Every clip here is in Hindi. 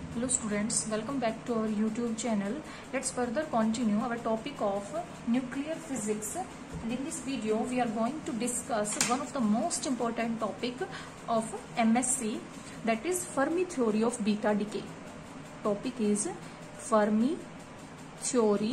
Hello students, welcome back to our YouTube channel. Let's further continue our topic of nuclear physics. And in this video, we are going to discuss one of the most important topic of MSc, that is Fermi theory of beta decay. Topic is Fermi theory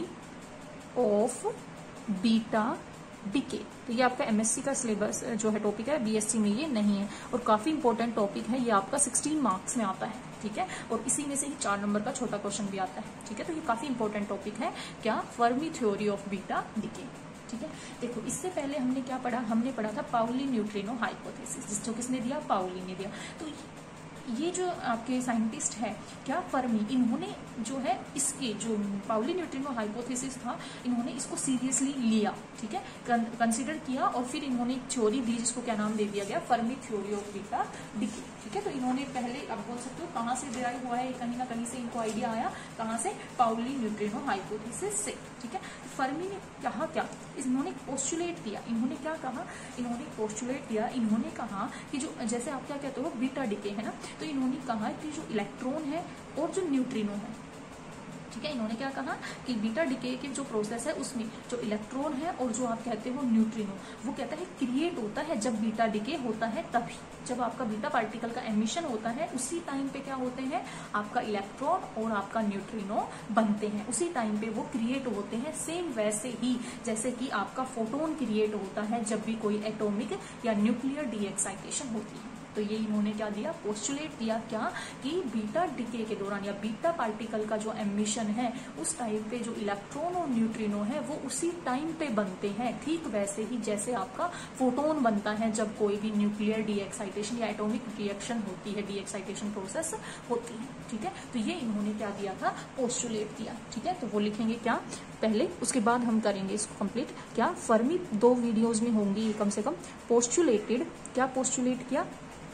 of beta decay. तो ये आपका एमएससी का सिलेबस जो है टॉपिक है, बीएससी में ये नहीं है और काफी इंपॉर्टेंट टॉपिक है। ये आपका 16 मार्क्स में आता है, ठीक है, और इसी में से ही 4 नंबर का छोटा क्वेश्चन भी आता है, ठीक है। तो ये काफी इंपॉर्टेंट टॉपिक है, क्या, Fermi theory of beta decay, ठीक है। देखो, इससे पहले हमने क्या पढ़ा, हमने पढ़ा था पाउली न्यूट्रिनो हाइपोथेसिस, जो किसने दिया, पाउली ने दिया। तो ये जो आपके साइंटिस्ट है क्या, फर्मी, इन्होंने जो है इसके जो पाउली न्यूट्रिनो हाइपोथेसिस था, इन्होंने इसको सीरियसली लिया, ठीक है, कंसीडर किया और फिर इन्होंने एक थ्योरी दी जिसको क्या नाम दे दिया गया, Fermi theory of beta decay, ठीक है। तो इन्होंने पहले, अब बोल सकते हो कहाँ से डिराइव हुआ है, कहीं ना कहीं से इनको आइडिया आया, कहाँ से, पाउली न्यूट्रिनो हाइपोथेसिस से, ठीक है। फर्मी ने कहा क्या, इन्होंने पोस्टुलेट दिया, इन्होंने क्या कहा, इन्होंने पोस्टुलेट दिया, इन्होंने कहा कि जो, जैसे आप क्या कहते हो, बीटा डीके है ना, तो इन्होंने कहा कि जो इलेक्ट्रॉन है और जो न्यूट्रिनो है, ठीक है, इन्होंने क्या कहा कि बीटा डीके के जो प्रोसेस है उसमें जो इलेक्ट्रॉन है और जो आप कहते हो न्यूट्रिनो, वो कहता है क्रिएट होता है जब बीटा डीके होता है, तभी जब आपका बीटा पार्टिकल का एमिशन होता है उसी टाइम पे क्या होते हैं, आपका इलेक्ट्रॉन और आपका न्यूट्रिनो बनते हैं, उसी टाइम पे वो क्रिएट होते हैं। सेम वैसे ही जैसे कि आपका फोटोन क्रिएट होता है जब भी कोई एटॉमिक या न्यूक्लियर डी एक्साइटेशन होती है। तो ये इन्होंने क्या दिया, पोस्टुलेट दिया, क्या, कि बीटा डीके के दौरान या बीटा पार्टिकल का जो एमिशन है उस टाइम पे जो इलेक्ट्रॉन और न्यूट्रिनो है वो उसी टाइम पे बनते हैं, ठीक वैसे ही जैसे आपका फोटोन बनता है जब कोई भी न्यूक्लियर डी एक्साइटेशन या एटॉमिक रिएक्शन होती है, डी एक्साइटेशन प्रोसेस होती है, ठीक है। तो ये इन्होंने क्या दिया था, पोस्टुलेट दिया, ठीक है। तो वो लिखेंगे क्या पहले, उसके बाद हम करेंगे इसको कंप्लीट। क्या, फर्मी 2 वीडियोज में होंगी कम से कम। पोस्टुलेटेड, क्या पोस्टुलेट किया,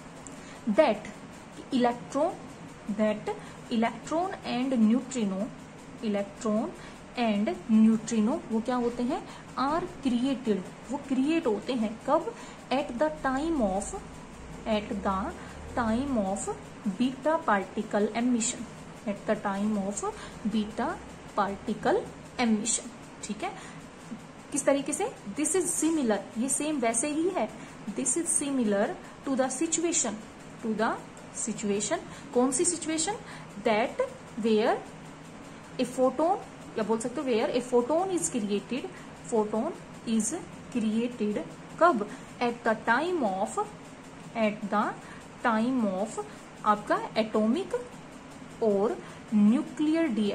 that electron and neutrino वो क्या होते हैं, are created, वो क्रिएट होते हैं कब, at the time of beta particle emission, at the time of beta particle emission, ठीक है। किस तरीके से, this is similar, ये सेम वैसे ही है, this is similar to the situation, कौन सी situation, that where a photon, या बोल सकते हो where a photon is created, कब, एट द टाइम ऑफ आपका एटॉमिक और न्यूक्लियर डी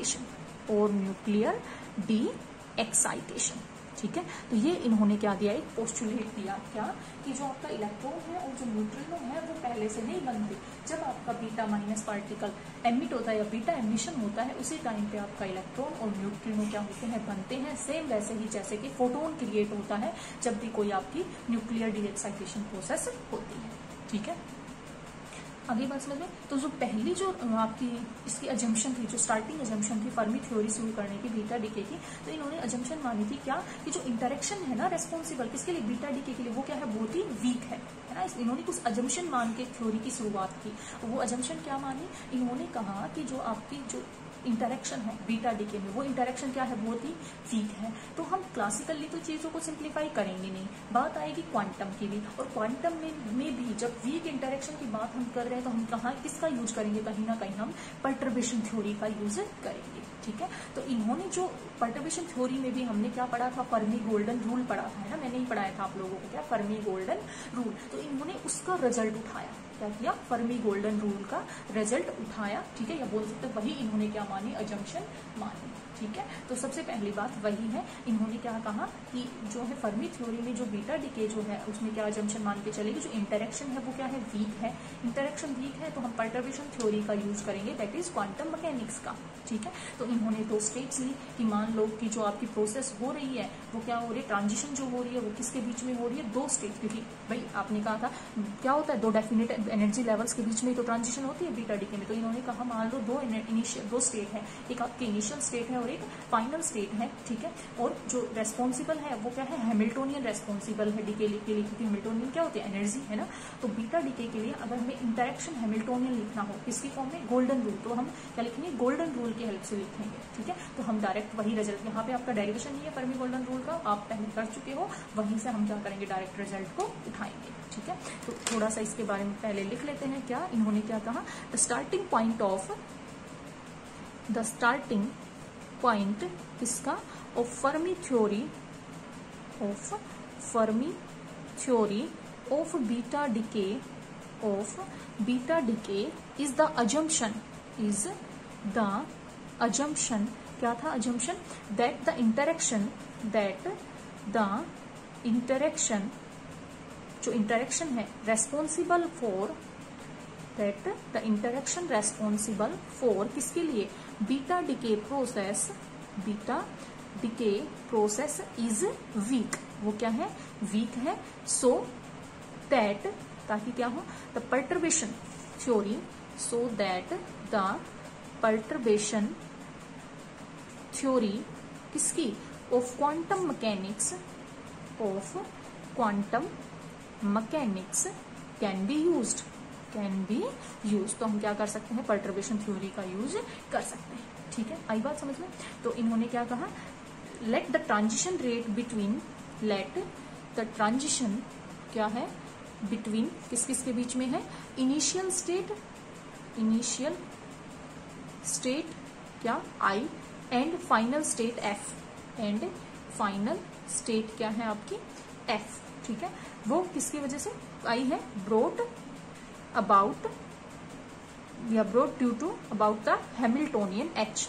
एक्साइटेशन, ठीक है। तो ये इन्होंने क्या दिया, एक पोस्टुलेट दिया, क्या, कि जो आपका इलेक्ट्रॉन है और जो न्यूट्रिनो है वो पहले से नहीं बनते, जब आपका बीटा माइनस पार्टिकल एमिट होता है या बीटा एमिशन होता है उसी टाइम पे आपका इलेक्ट्रॉन और न्यूट्रिनो क्या होते हैं, बनते हैं, सेम वैसे ही जैसे कि फोटोन क्रिएट होता है जब भी कोई आपकी न्यूक्लियर डी एक्साइटेशन प्रोसेस होती है, ठीक है। आगे बात समझ में। तो जो पहली जो आपकी इसकी अजम्पशन थी, जो स्टार्टिंग अजम्पशन थी फर्मी थ्योरी शुरू करने की बीटा डीके की, तो इन्होंने अजम्पशन मानी थी क्या, कि जो इंटरेक्शन है ना रेस्पॉन्सिबल किसके लिए, बीटा डीके के लिए, वो क्या है, बहुत ही वीक है ना। इन्होंने कुछ अजम्पशन मान के थ्योरी की शुरुआत की। वो अजम्पशन क्या मानी, इन्होंने कहा कि जो आपकी जो इंटरेक्शन है बीटा डीके में, वो इंटरेक्शन क्या है, बहुत ही वीक है। तो हम क्लासिकली तो चीजों को सिंप्लीफाई करेंगे नहीं, बात आएगी क्वांटम की भी, और क्वांटम में भी जब वीक इंटरेक्शन की बात हम कर रहे हैं तो हम कहाँ किसका यूज करेंगे, कहीं ना कहीं हम पर्टर्बेशन थ्योरी का यूज करेंगे, ठीक है। तो इन्होंने जो पर्टर्बेशन थ्योरी में भी हमने क्या पढ़ा था, फर्मी गोल्डन रूल पढ़ा था, है ना, मैंने ही पढ़ाया था आप लोगों को, क्या, फर्मी गोल्डन रूल। तो इन्होंने उसका रिजल्ट उठाया, क्या किया, फर्मी गोल्डन रूल का रिजल्ट उठाया, ठीक है, या बोल सकते वही इन्होंने क्या मानी, अजम्पशन मानी, ठीक है। तो सबसे पहली बात वही है, इन्होंने क्या कहा कि जो है फर्मी थ्योरी में जो बीटा डीके जो है उसमें क्या अजम्पशन मान के चलेगी, जो इंटरेक्शन है वो क्या है, वीक है, इंटरेक्शन वीक है, तो हम पर्टर्बेशन थ्योरी का यूज करेंगे, दैट इज क्वांटम मैकेनिक्स का, ठीक है। तो इन्होंने 2 स्टेट्स ली कि मान लो कि जो आपकी प्रोसेस हो रही है वो क्या हो रही है, ट्रांजिशन जो हो रही है वो किसके बीच में हो रही है, 2 स्टेट, क्योंकि भाई आपने कहा था क्या होता है, 2 डेफिनेट एनर्जी लेवल्स के बीच में तो ट्रांजिशन होती है बीटा डीके में। तो इन्होंने कहा मान लो 2 स्टेट है, एक आपकी इनिशियल स्टेट है और और एक फाइनल स्टेट है, ठीक है। और जो रेस्पॉन्सिबल है वो क्या है, हैमिल्टोनियन रेस्पॉन्सिबल है डीके के लिए, क्योंकि हैमिल्टोनियन क्या होती है, एनर्जी, है ना। तो बीटा डीके के लिए अगर हमें इंटरेक्शन हैमिल्टोनियन लिखना हो किसकी फॉर्म में, गोल्डन रूल, तो हम क्या लिखेंगे, गोल्डन रूल की हेल्प से लिखेंगे, ठीक है। तो हम डायरेक्ट वही रिजल्ट, यहाँ पे आपका डेरिवेशन नहीं है फर्मी गोल्डन रूल का, आप पहले कर चुके हो, वहीं से हम क्या करेंगे, डायरेक्ट रिजल्ट को उठाएंगे, ठीक है। तो थोड़ा सा इसके बारे में पहले लिख लेते हैं, क्या इन्होंने क्या कहा, द स्टार्टिंग पॉइंट किसका, of Fermi theory of beta decay is the assumption, क्या था अजम्पशन, दैट द इंटरेक्शन जो इंटरेक्शन है रेस्पॉन्सिबल फॉर किसके लिए, beta decay process is weak, वो क्या है, वीक है। सो दैट, ताकि क्या हो, द पर्टर्बेशन थ्योरी किसकी, of quantum mechanics can be used. तो हम क्या कर सकते हैं, पर्टर्बेशन थ्योरी का यूज कर सकते हैं, ठीक है। आई बात समझ में। तो इन्होंने क्या कहा, लेट द ट्रांजिशन क्या है, बिटवीन किसके बीच में है, इनिशियल स्टेट क्या I and final state F, क्या है आपकी एफ, ठीक है। वो किसकी वजह से आई है, brought due to about the Hamiltonian H,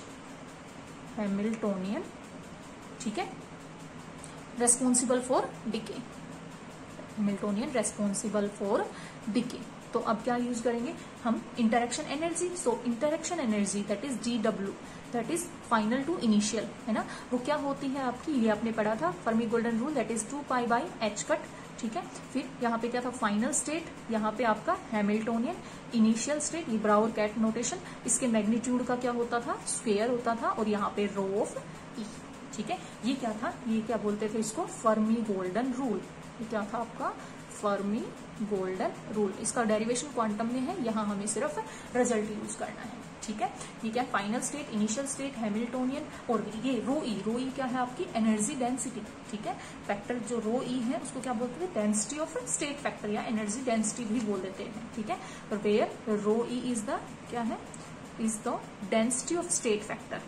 ठीक है, responsible for decay, Hamiltonian responsible for decay. तो अब क्या यूज करेंगे हम, interaction energy. So interaction energy that is GW, that is final to initial, है ना। वो क्या होती है आपकी, ये आपने पढ़ा था Fermi golden rule, that is 2π/h cut, ठीक है। फिर यहाँ पे क्या था, फाइनल स्टेट, यहाँ पे आपका हैमिल्टोनियन, इनिशियल स्टेट, ये ब्राउर कैट नोटेशन, इसके मैग्नीट्यूड का क्या होता था, स्क्वायर होता था, और यहाँ पे रो ऑफ ई, ठीक है। ये क्या था, ये क्या बोलते थे इसको, फर्मी गोल्डन रूल। ये क्या था आपका, फर्मी गोल्डन रूल। इसका डेरिवेशन क्वांटम में है, यहाँ हमें सिर्फ रिजल्ट यूज करना है, ठीक है। ये क्या, final state, initial state, Hamiltonian, और ये रो ई क्या है आपकी, एनर्जी डेंसिटी, ठीक है। फैक्टर जो रो ई है उसको क्या बोलते हैं, डेंसिटी ऑफ स्टेट फैक्टर या एनर्जी डेंसिटी भी बोल देते हैं, ठीक है। और where rho E is the क्या है, is the density of state factor,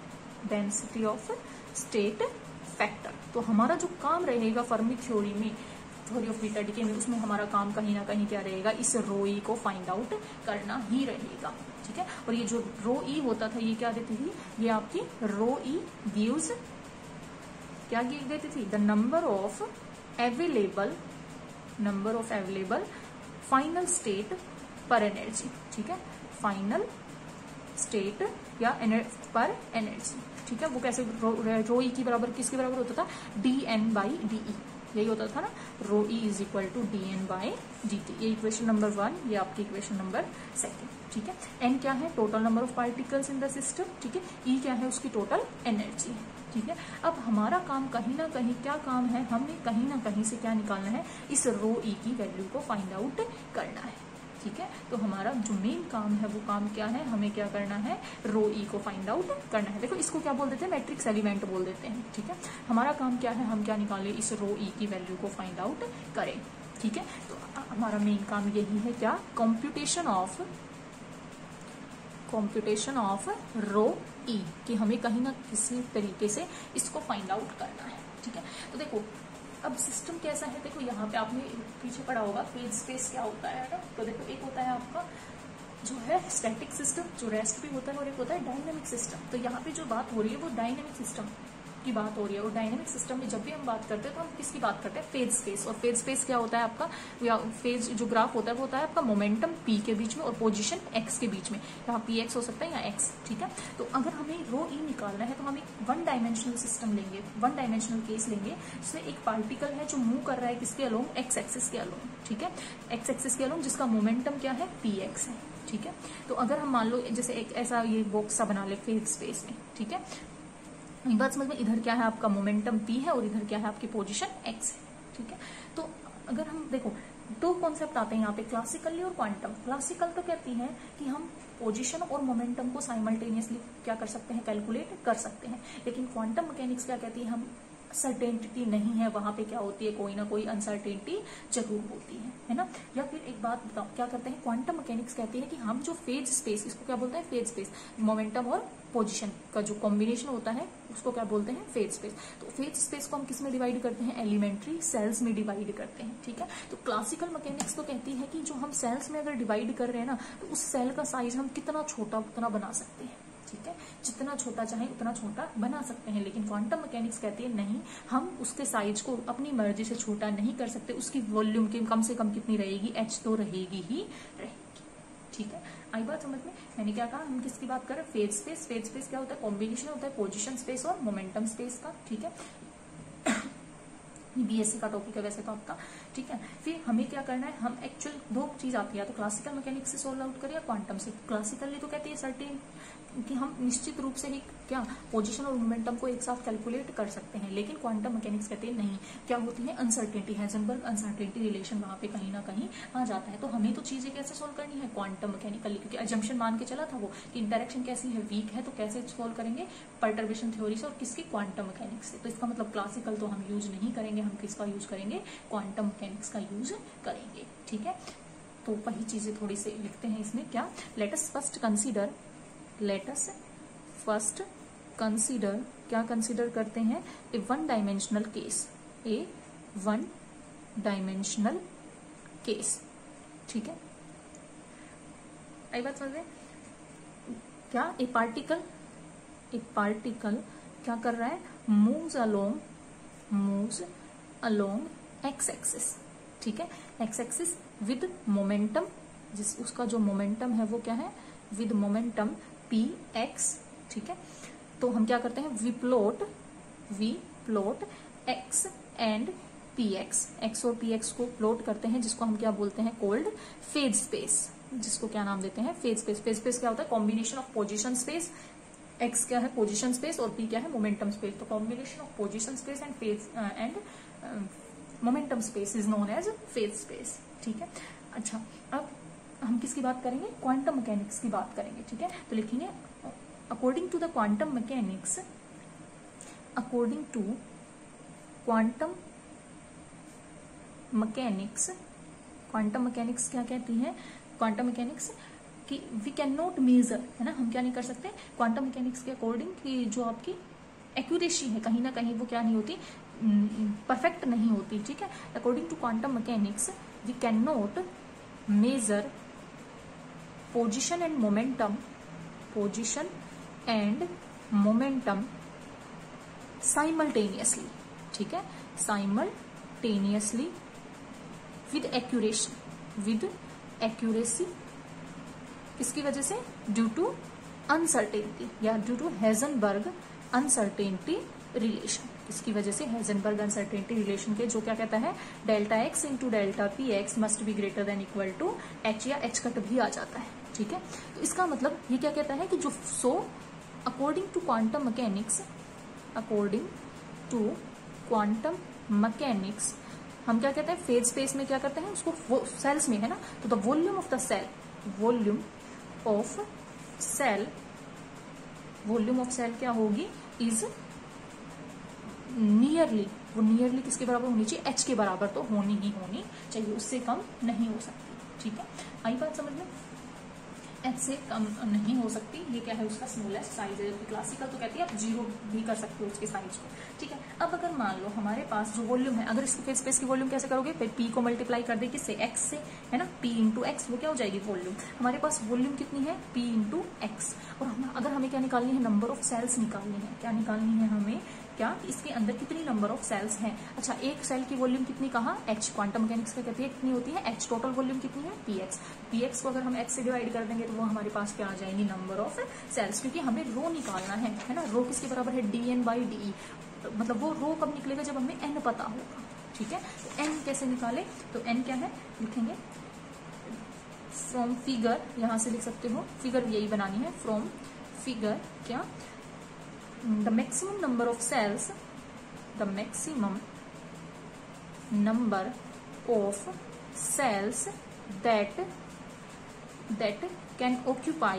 तो हमारा जो काम रहेगा Fermi theory of beta decay में, उसमें हमारा काम कहीं ना कहीं क्या रहेगा, इस रो ई को फाइंड आउट करना ही रहेगा, ठीक है। और ये जो रो ई होता था, ये क्या देती थी, ये आपकी रो ई गिव्स, क्या देती थी, the number of available final state per energy, ठीक है, फाइनल स्टेट या पर एनर्जी, ठीक है। वो कैसे, रो ई की बराबर किसके बराबर होता था, dN/dE, यही होता था ना, rho E is equal to dN/dt। ये इक्वेशन नंबर 1, ये आपकी इक्वेशन नंबर 2, ठीक है। N क्या है, total number of particles in the system, ठीक है। E क्या है, उसकी टोटल एनर्जी, ठीक है। अब हमारा काम कहीं ना कहीं क्या काम है, हमें कहीं ना कहीं से क्या निकालना है, इस रो ई की वैल्यू को फाइंड आउट करना है, ठीक है। तो हमारा जो मेन काम है वो काम क्या है, हमें क्या करना है, रो ई को फाइंड आउट करना है। देखो इसको क्या बोल देते हैं, मैट्रिक्स एलिमेंट बोल देते हैं, ठीक है। हमारा काम क्या है, हम क्या निकालें, इस रो ई की वैल्यू को फाइंड आउट करें, ठीक है। तो हमारा मेन काम यही है, क्या, कंप्यूटेशन ऑफ रो ई, कि हमें कहीं ना किसी तरीके से इसको फाइंड आउट करना है, ठीक है। तो देखो अब सिस्टम कैसा है, देखो यहाँ पे आपने पीछे पढ़ा होगा फेज स्पेस क्या होता है ना। तो देखो एक होता है आपका जो है स्टैटिक सिस्टम, जो रेस्ट भी होता है, और एक होता है डायनेमिक सिस्टम। तो यहाँ पे जो बात हो रही है वो डायनेमिक सिस्टम की बात हो रही है। और डायनेमिक सिस्टम में जब भी हम बात करते हैं तो हम किसकी बात करते हैं, फेज स्पेस। और फेज स्पेस क्या होता है आपका, या फेज जो ग्राफ होता है वो होता है आपका मोमेंटम p के बीच में और पोजीशन x के बीच में, यहाँ px हो सकता है या x, ठीक है। तो अगर हमें रो ई निकालना है तो हम एक 1 डायमेंशनल सिस्टम लेंगे, 1 डायमेंशनल केस लेंगे, जिसमें एक पार्टिकल है जो मूव कर रहा है किसके अलोंग, x एक्सिस के अलोंग, ठीक है, x एक्सिस के अलोंग, जिसका मोमेंटम क्या है, px है, ठीक है। तो अगर हम मान लो जैसे एक ऐसा ये बॉक्स सा बना ले फेज स्पेस में, ठीक है, ये बात समझ में, इधर क्या है आपका मोमेंटम p है और इधर क्या है आपकी पोजीशन x है, ठीक है। तो अगर हम देखो दो कॉन्सेप्ट आते हैं यहाँ पे, क्लासिकली और क्वांटम। क्लासिकल तो कहती है कि हम पोजीशन और मोमेंटम को साइमल्टेनियसली क्या कर सकते हैं, कैलकुलेट कर सकते हैं। लेकिन क्वांटम मैकेनिक्स क्या कहती है, हम सर्टेनिटी नहीं है, वहां पे क्या होती है, कोई ना कोई अनसर्टेनिटी जरूर होती है ना। या फिर एक बात बताओ, क्या करते हैं क्वांटम मैकेनिक्स कहती है कि हम जो फेज स्पेस, इसको क्या बोलते हैं, फेज स्पेस, मोमेंटम और पोजीशन का जो कॉम्बिनेशन होता है उसको क्या बोलते हैं, फेज स्पेस। तो फेज स्पेस को हम किस में डिवाइड करते हैं, एलिमेंट्री सेल्स में डिवाइड करते हैं, ठीक है। तो क्लासिकल मैकेनिक्स तो कहती है कि जो हम सेल्स में अगर डिवाइड कर रहे हैं ना, तो उस सेल का साइज हम कितना छोटा उतना बना सकते हैं, ठीक है, जितना छोटा चाहे उतना छोटा बना सकते हैं। लेकिन क्वांटम मैकेनिक्स कहती है नहीं, हम उसके साइज को अपनी मर्जी से छोटा नहीं कर सकते, उसकी वॉल्यूम की कम से कम कितनी रहेगी, h तो रहेगी ही रहेगी, ठीक है। आई बात समझ में। मैंने क्या कहा, हम किसकी बात कर रहे हैं, फेज स्पेस। फेज स्पेस क्या होता है, कॉम्बिनेशन होता है पोजीशन स्पेस और मोमेंटम स्पेस का, ठीक है। बीएससी का टॉपिक है वैसे तो आपका, ठीक है। फिर हमें क्या करना है, हम एक्चुअल दो चीज आती है, तो क्लासिकल मैकेनिक्स से सॉल्व आउट करें या क्वांटम से। क्लासिकली तो कहती है सर्टेन कि हम निश्चित रूप से ही क्या पोजीशन और मोमेंटम को एक साथ कैलकुलेट कर सकते हैं। लेकिन क्वांटम मैकेनिक्स कहते हैं नहीं, क्या होती है, अनसर्टेनिटी, हाइजेनबर्ग अनसर्टेनिटी रिलेशन वहां पे कहीं ना कहीं आ जाता है। तो हमें तो चीजें कैसे सोल्व करनी है, क्वांटम मैकेनिकली, क्योंकि अजम्पशन मान के चला था वो कि इंटरेक्शन कैसी है, वीक है, तो कैसे सोल्व करेंगे, परटर्बेशन थ्योरी से और किसकी, क्वांटम मैकेनिक्स से। तो इसका मतलब क्लासिकल तो हम यूज नहीं करेंगे, हम किसका यूज करेंगे, क्वांटम मैकेनिक्स का यूज करेंगे, ठीक है। तो वही चीजें थोड़ी सी लिखते हैं इसमें, क्या, लेट अस फर्स्ट कंसीडर, क्या कंसीडर करते हैं, a one dimensional case, a one dimensional case, ठीक है। आई बात समझ में, क्या, ए पार्टिकल क्या कर रहा है, मूव्स अलोंग एक्स एक्सिस, ठीक है, एक्स एक्सिस विद मोमेंटम, जिस उसका जो मोमेंटम है वो क्या है, विद मोमेंटम पी एक्स, ठीक है। तो हम क्या करते हैं, we plot X and P X, X और पी एक्स को प्लॉट करते हैं, जिसको हम क्या बोलते हैं, कोल्ड फेज स्पेस, जिसको क्या नाम देते हैं, फेज स्पेस। फेज स्पेस क्या होता है, combination of position space, X क्या है पोजीशन स्पेस और पी क्या है मोमेंटम स्पेस। तो combination of position space and phase and momentum space is known as phase space, ठीक है। अच्छा, अब हम किसकी बात करेंगे, क्वांटम मैकेनिक्स की बात करेंगे, ठीक है। तो लिखेंगे अकॉर्डिंग टू क्वांटम मैकेनिक्स क्या कहती है, क्वांटम मैकेनिक्स कि वी कैन नॉट मेजर, है ना, हम क्या नहीं कर सकते क्वांटम मैकेनिक्स के अकॉर्डिंग कि जो आपकी एक्यूरेसी है कहीं ना कहीं वो क्या नहीं होती, परफेक्ट नहीं होती, ठीक है। According to quantum mechanics we cannot measure position and momentum simultaneously, ठीक है, साइमल्टेनियसली विद एक्यूरेसी, किसकी वजह से, ड्यू टू अनसर्टेनिटी या due to Heisenberg uncertainty relation, किसकी वजह से, हाइजेनबर्ग अनसर्टेनिटी रिलेशन के, जो क्या कहता है, delta X into delta P X must be greater than equal to H, या एच कट भी आ जाता है, ठीक है। तो इसका मतलब ये क्या कहता है कि जो अकॉर्डिंग टू क्वांटम मैकेनिक्स हम क्या कहते हैं, फेज स्पेस में क्या करते हैं, उसको सेल्स में, है ना, तो द वॉल्यूम ऑफ सेल क्या होगी, इज नियरली किसके बराबर होनी चाहिए, एच के बराबर तो होनी ही होनी चाहिए, उससे कम नहीं हो सकती, ठीक है। आई बात समझ में, एच से कम नहीं हो सकती, ये क्या है, उसका स्मॉलेस्ट साइज है। क्लासिकल तो कहती है आप जीरो भी कर सकते हो उसके साइज को, ठीक है। अब अगर मान लो हमारे पास जो वॉल्यूम है, अगर इसकी फेज स्पेस की वॉल्यूम कैसे करोगे, पी को मल्टीप्लाई कर दे किससे, एक्स से, है ना, पी इंटू एक्स, वो क्या हो जाएगी वॉल्यूम। हमारे पास वॉल्यूम कितनी है, पी इंटू एक्स, और अगर हमें क्या निकालनी है, नंबर ऑफ सेल्स निकालनी है, क्या निकालनी है हमें, क्या, इसके अंदर कितनी नंबर ऑफ सेल्स हैं। अच्छा, एक सेल की वॉल्यूम कितनी कहा, एच, क्वांटम मैकेनिक्स में कहती है कितनी होती है, एच, टोटल वॉल्यूम कितनी है, पीएक्स को अगर हम एच से डिवाइड कर देंगे तो वो हमारे पास क्या आ जाएंगी, नंबर ऑफ सेल्स, क्योंकि हमें रो निकालना है ना, रो किसके बराबर है, dn/de, मतलब वो रो कब निकलेगा, जब हमें n पता होगा, ठीक है। तो n कैसे निकाले, तो n क्या है, लिखेंगे फ्रॉम फिगर, यहां से लिख सकते हो, फिगर यही बनानी है, फ्रॉम फिगर क्या, the maximum number of cells, the maximum number of cells that can occupy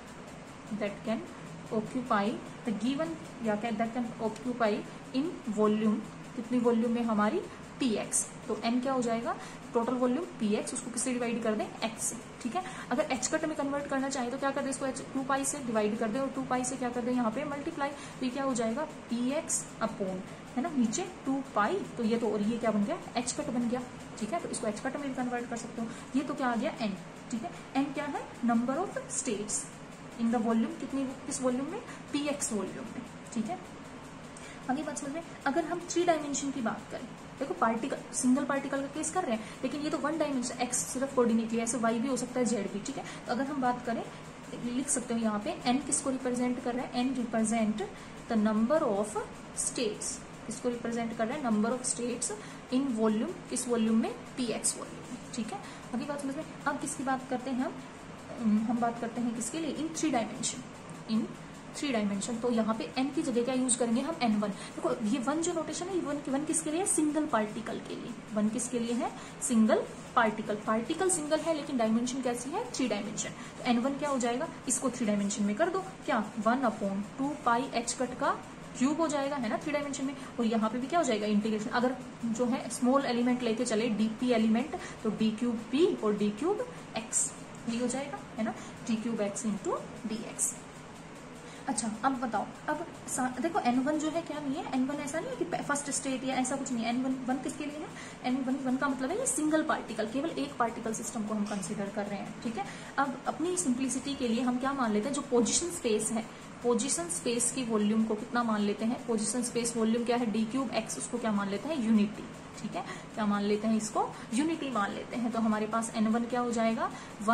the given या that can occupy in volume, कितनी वॉल्यूम में हमारी px, तो n क्या हो जाएगा, टोटल वॉल्यूम px, उसको किससे डिवाइड कर दें, x से, ठीक है। अगर h कट में कन्वर्ट करना चाहे तो क्या कर दें, इसको 2 पाई से डिवाइड कर दें और 2 पाई से क्या कर दें यहाँ पे मल्टीप्लाई, तो ये क्या हो जाएगा px अपॉन, है ना, नीचे 2 पाई, तो ये तो, और ये क्या बन गया, h कट बन गया, ठीक है। तो इसको h कट में भी कन्वर्ट कर सकते हो। ये तो क्या आ गया n, ठीक है। n क्या है, number of states in the volume, कितनी, किस वॉल्यूम में, px वॉल्यूम में, ठीक है। आगे बात समझ में, अगर हम 3 डायमेंशन की बात करें, देखो पार्टिकल, सिंगल पार्टिकल का केस कर रहे हैं, लेकिन ये तो 1 डायमेंशन, x सिर्फ कोऑर्डिनेट लिया, ऐसे y भी हो सकता है, z भी, ठीक है। तो अगर हम बात करें, लिख सकते हो यहाँ पे n किसको रिप्रेजेंट कर रहा है, n represent the number of states, इसको रिप्रेजेंट कर रहा है number of states in volume, किस वॉल्यूम में, px वॉल्यूम में, ठीक है। अगली बात समझ में, अब किसकी बात करते हैं हम बात करते हैं किसके लिए, इन 3 डायमेंशन, इन 3 डायमेंशन। तो यहाँ पे n की जगह क्या यूज करेंगे हम, n1। देखो ये 1 जो नोटेशन है, ये 1 किसके लिए है, सिंगल पार्टिकल के लिए, 1 किसके लिए है, सिंगल पार्टिकल, पार्टिकल सिंगल है लेकिन डायमेंशन कैसी है, 3 डायमेंशन। तो n1 क्या हो जाएगा, इसको 3 डायमेंशन में कर दो, क्या 1/2 पाई h कट का क्यूब हो जाएगा, है ना, 3 डायमेंशन में। और यहाँ पे भी क्या हो जाएगा, इंटीग्रेशन, अगर जो है स्मॉल एलिमेंट लेके चले, dp एलिमेंट, तो d क्यूब p और d क्यूब x, ये हो जाएगा, है ना, d cube x into dx। अच्छा अब बताओ, अब देखो n1 जो है क्या नहीं है, n1 ऐसा नहीं है कि फर्स्ट स्टेट या ऐसा कुछ नहीं है, n1 किसके लिए है, n1 का मतलब है ये सिंगल पार्टिकल, केवल एक पार्टिकल सिस्टम को हम कंसीडर कर रहे हैं, ठीक है। अब अपनी सिंप्लिसिटी के लिए हम क्या मान लेते हैं, जो पोजिशन स्पेस है, पोजिशन स्पेस की वॉल्यूम को कितना मान लेते हैं, पोजिशन स्पेस वॉल्यूम क्या है, d क्यूब x, उसको क्या मान लेते हैं, यूनिटी, ठीक है, क्या मान लेते हैं, इसको यूनिटी मान लेते हैं। तो हमारे पास n1 क्या हो जाएगा,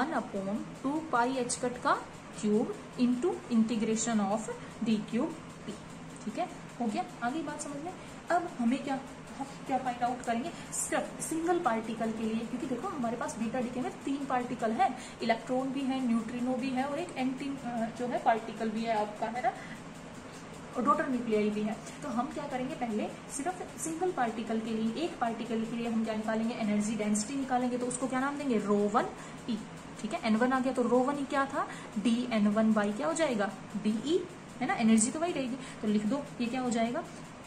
1/2 पाई h कट का cube into integration of d cube p, ठीक है, हो गया। आगे बात समझ में, अब हमें क्या फाइंड आउट करेंगे, सिर्फ सिंगल पार्टिकल के लिए, क्योंकि देखो हमारे पास बीटा डीके में 3 पार्टिकल है, इलेक्ट्रॉन भी है, न्यूट्रिनो भी है और एक एंटी जो है पार्टिकल भी है आपका, है ना, डॉटर न्यूक्लियाई भी है। तो हम क्या करेंगे, पहले सिर्फ सिंगल पार्टिकल के लिए, एक पार्टिकल के लिए हम क्या निकालेंगे, एनर्जी डेंसिटी निकालेंगे, तो उसको क्या नाम देंगे, ρ1e, ठीक है। n1 आ गया तो ρ1e क्या था, dn1 बाई क्या हो जाएगा, de, है ना, एनर्जी तो वही रहेगी, तो लिख दो, ये क्या हो जाएगा,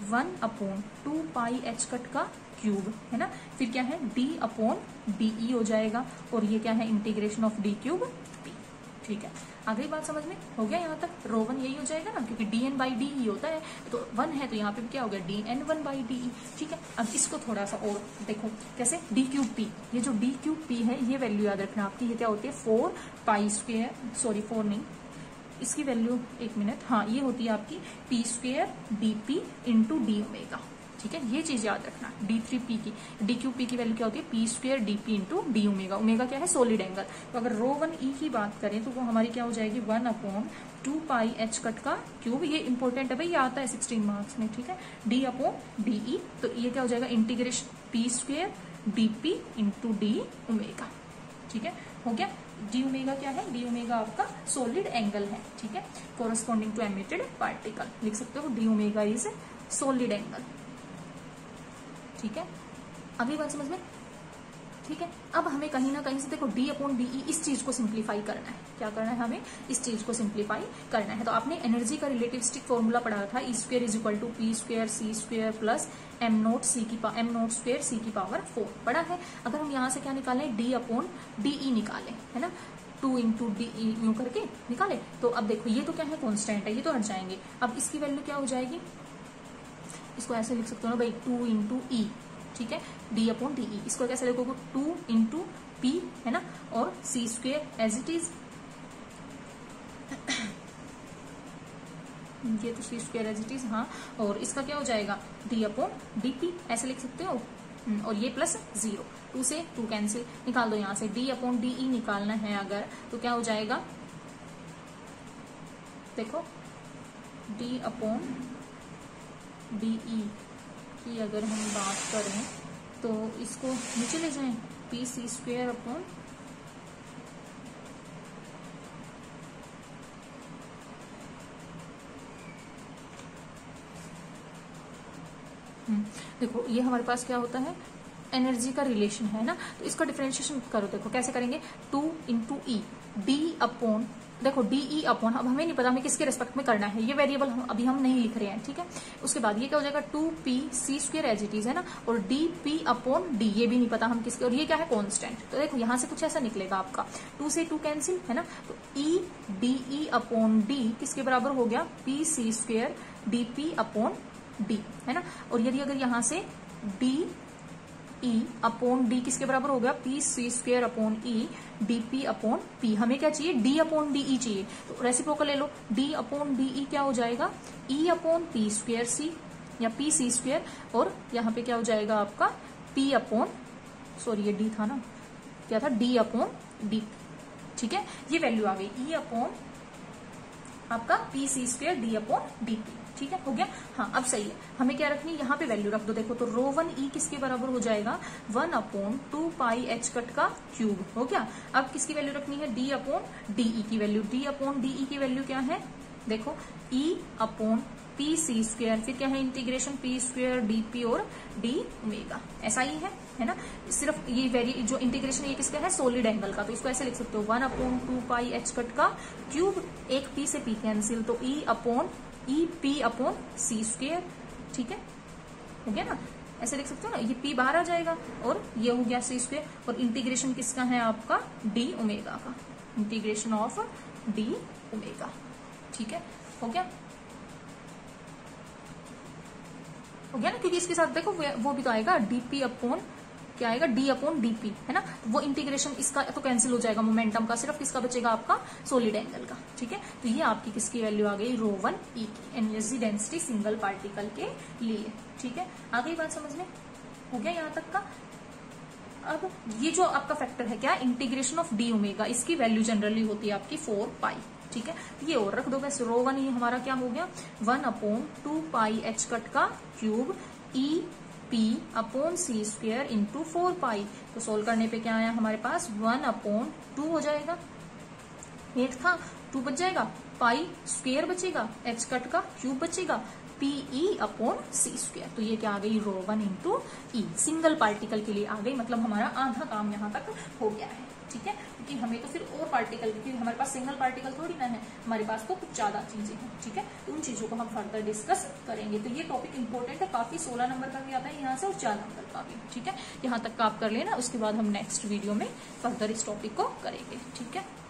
1/2 पाई h कट का क्यूब, है ना, फिर क्या है, d/de हो जाएगा, और ये क्या है, integration of d cube p, ठीक है। आगे बात समझ में, हो गया यहाँ तक, ρ1 यही हो जाएगा ना, क्योंकि dn बाई de होता है, तो 1 है तो यहाँ पे क्या हो गया, dn1 बाई de, ठीक है। अब इसको थोड़ा सा और देखो, कैसे, d क्यूब p, ये जो d क्यूब p है, ये वैल्यू याद रखना आपकी, ये क्या होती है, 4 पाई स्क्वायर, सॉरी 4 नहीं, इसकी वैल्यू, एक मिनट, हाँ, ये होती है आपकी p square dp into d omega, ठीक है, ये चीज याद रखना। d3p की, d क्यूब p की वैल्यू क्या होती है, p square dp into d omega, omega क्या है, सॉलिड एंगल। तो अगर ρ1e की बात करें तो वो हमारी क्या हो जाएगी, 1/2 पाई h कट का क्यूब, ये इंपॉर्टेंट है भाई, ये आता है 16 मार्क्स में, ठीक है, d/de, तो ये क्या हो जाएगा, integration p square dp into d omega, ठीक है, हो गया। d ओमेगा क्या है, d ओमेगा आपका सॉलिड एंगल है, ठीक है, कोरस्पॉन्डिंग टू एमिटेड पार्टिकल, लिख सकते हो d omega is solid angle, ठीक है। अगली बात समझ में, ठीक है। अब हमें कहीं ना कहीं से देखो d/de, इस चीज को सिंप्लीफाई करना है, क्या करना है, हमें इस चीज को सिंप्लीफाई करना है। तो आपने एनर्जी का रिलेटिविस्टिक फॉर्मूला पढ़ा था, E square is equal to p square c square plus m0 square c की पावर 4 पढ़ा है। अगर हम यहाँ से क्या निकालें, d/de निकालें, है ना, 2 इंटू डी यूं करके निकाले, तो अब देखो ये तो क्या है, कॉन्स्टेंट है, ये तो हट जाएंगे। अब इसकी वैल्यू क्या हो जाएगी, इसको ऐसे लिख सकते हो ना भाई, 2 इंटू ई, ठीक है, d/de, इसको कैसे लिखोगे, 2 इंटू पी, है ना, और c square as it is, ये तो c square as it is, हाँ, और इसका क्या हो जाएगा, d/dp, ऐसे लिख सकते हो, और ये प्लस 0, 2 से 2 कैंसिल, निकाल दो यहाँ से, d/de निकालना है अगर, तो क्या हो जाएगा, देखो d/de की अगर हम बात करें तो इसको नीचे ले जाएं, पी सी स्क्वायर अपॉन देखो ये हमारे पास क्या होता है, एनर्जी का रिलेशन है ना, तो इसका डिफरेंशिएशन करो। देखो कैसे करेंगे, 2 इंटू ई डी अपॉन, देखो डी ई अपॉन, अब हमें नहीं पता हमें किसके रेस्पेक्ट में करना है, ये वेरिएबल अभी हम नहीं लिख रहे हैं, ठीक है। उसके बाद ये क्या हो जाएगा, 2p c square as it is है ना, और dp अपॉन d, ये भी नहीं पता हम किसके, और ये क्या है कांस्टेंट। तो देखो यहां से कुछ ऐसा निकलेगा आपका, 2 से 2 कैंसिल है ना, तो e de अपॉन d किसके बराबर हो गया, p c square dp upon d है ना। और यदि अगर यहां से d e अपॉन डी किसके बराबर हो गया, P C square upon E D P upon P, हमें क्या चाहिए, डी अपॉन डी ई चाहिए, तो रेसिप्रोकल ले लो, डी अपॉन डी ई क्या हो जाएगा, E upon P square C या पी सी स्क्वेयर, और यहाँ पे क्या हो जाएगा आपका पी अपॉन, सॉरी ये डी था ना, क्या था, डी अपॉन डी, ठीक है। ये वैल्यू आ गई ई अपॉन आपका P C square D upon D P, ठीक है, हो गया। हाँ अब सही है, हमें क्या रखनी है, यहाँ पे वैल्यू रख दो। देखो तो रो 1 ई किसके बराबर हो जाएगा, 1 अपॉन 2 पाई एच कट का क्यूब, हो गया। अब किसकी वैल्यू रखनी है, डी अपॉन डी ई की value, D upon D E की वैल्यू क्या है, देखो E upon P C square, फिर क्या है integration P square D P और डी ओमेगा, ऐसा ही है ना। सिर्फ ये जो इंटीग्रेशन ये किसका है, सोलिड एंगल का, तो इसको ऐसे लिख सकते हो 1 अपॉन 2 पाई एच कट का क्यूब, एक पी से पी कैंसिल, तो E upon E P upon C square, ठीक है, हो गया ना, ऐसे लिख सकते हो ना, ये पी बाहर आ जाएगा और ये हो गया सी स्क्वेयर, और इंटीग्रेशन किसका है आपका, डी ओमेगा का, इंटीग्रेशन ऑफ डी ओमेगा, ठीक है, हो गया ना, क्योंकि इसके साथ देखो वो भी तो आएगा डीपी अपॉन, क्या आएगा, डी अपॉन डीपी है ना, वो इंटीग्रेशन इसका तो कैंसिल हो जाएगा मोमेंटम का, सिर्फ किसका बचेगा आपका सोलिड एंगल का, ठीक है। तो ये आपकी किसकी वैल्यू आ गई, रो 1 ई की, एनर्जी डेंसिटी सिंगल पार्टिकल के लिए, ठीक है। आ गई बात समझ में, हो गया यहाँ तक का। अब ये जो आपका फैक्टर है क्या, इंटीग्रेशन ऑफ डी ओमेगा, इसकी वैल्यू जनरली होती है आपकी 4 पाई, ठीक है। ये और रख दो बस, रो 1 ये हमारा क्या हो गया, 1 अपॉन 2 पाई एच कट का cube E P upon C square into 4 pi, तो सोल्व करने पे क्या आया हमारे पास, 1 अपॉन 2 हो जाएगा, 8 था 2 बच जाएगा, पाई स्क्वेयर बचेगा, एच कट का क्यूब बचेगा, पीई अपॉन सी स्क्वेयर, तो ये क्या आ गई, rho 1 into E, single particle के लिए आ गई, मतलब हमारा आधा काम यहाँ तक हो गया है, ठीक है। क्योंकि हमें तो फिर और पार्टिकल, क्योंकि हमारे पास सिंगल पार्टिकल थोड़ी ना है, हमारे पास तो कुछ ज्यादा चीजें हैं, ठीक है, तो उन चीजों को हम फर्दर डिस्कस करेंगे। तो ये टॉपिक इंपॉर्टेंट है काफी, 16 नंबर का भी आता है यहाँ से और 4 नंबर का भी, ठीक है। यहाँ तक का आप कर लेना, उसके बाद हम नेक्स्ट वीडियो में फर्दर इस टॉपिक को करेंगे, ठीक है।